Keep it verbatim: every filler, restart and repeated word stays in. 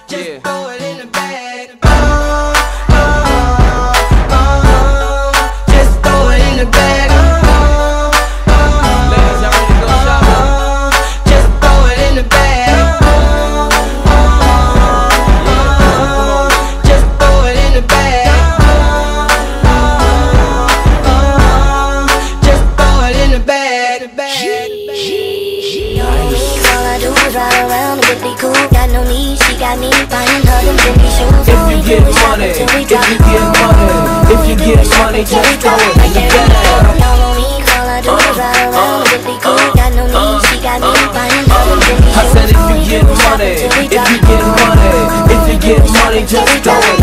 just Yeah. throw it in the bag. Oh, oh, oh, just throw it in the bag. Oh, oh, Ladies, y'all ready to go shopping? oh, just throw it in the bag. Oh, oh, oh, just throw it in the bag. Oh, oh, oh, just throw it in the bag. The bag, the bag. All I do is ride around with the cool. Got no need, she got me buying her them trendy shoes. If you get money, if you get money, if you get money, just throw it in the bag. Y'all know me, all I do is ride around with the cool. Got no need, she got me buying her them trendy shoes. I said if you get money, if you get money, if you get money, just throw it